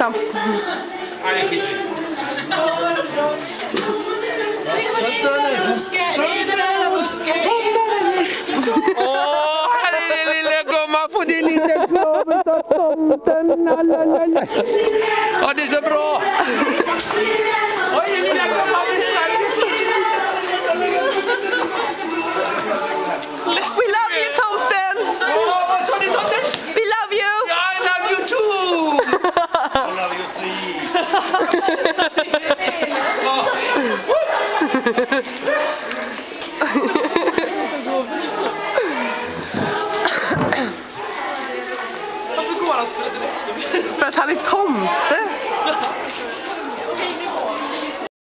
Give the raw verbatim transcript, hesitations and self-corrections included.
nästan. Åh, här är det lilla gumman på din lilla blåbär av tomten. Ja, det är så bra.